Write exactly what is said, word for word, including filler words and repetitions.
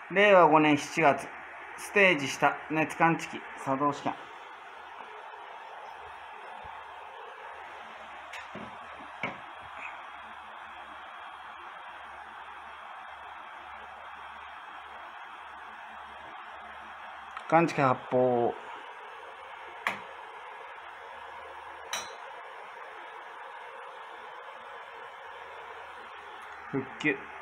れいわごねんしちがつ、ステージ下熱感知器作動試験。感知器発砲。復旧。